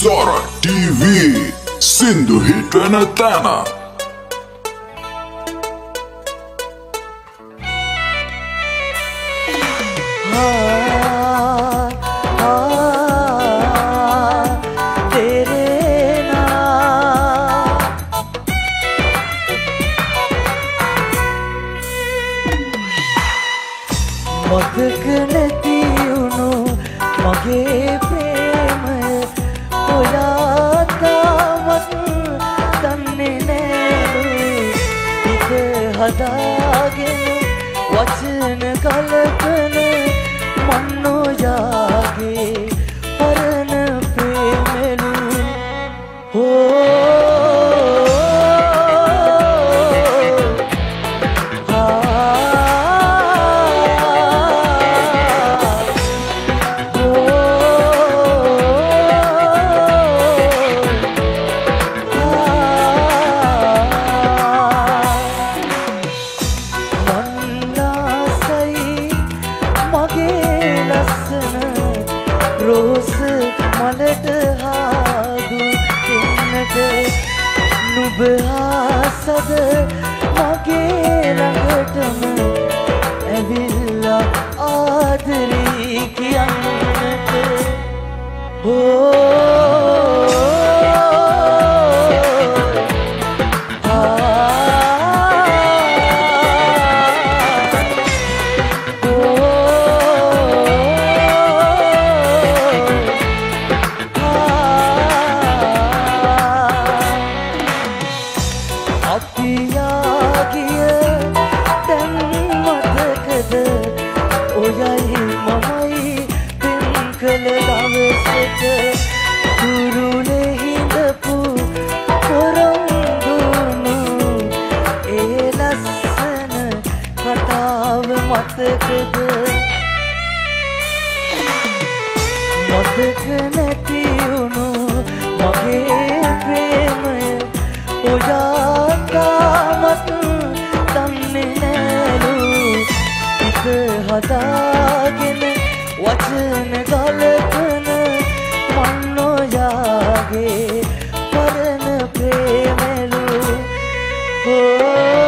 Sora TV Sindu hit වෙන තැන මතක නැති වුණු මගේ ප්‍රේමය ඔයා තාමත් දන්නේ නෑලු හිත හදාගෙන වචන කලකන මන් ඔයාගේ පරණ ප්‍රේමලු රෝස මලට හාදු දෙන්නට නුඹ ආසද මගේ ළඟටම ඇවිල්ලා ආදරේ කියන්නට ඔයයි මමයි පින්කල දවසට තුරුලේ හිඳපු පොරොන්දුනු ඒ ලස්සන කතාව මතකද මතක නැති වුණු මගේ ප්‍රේමය ඔයා තාමත් දන්නේ නෑලු හදාගෙන වචන ගලකන මන් ඔයාගේ පරණ ප්‍රේමලු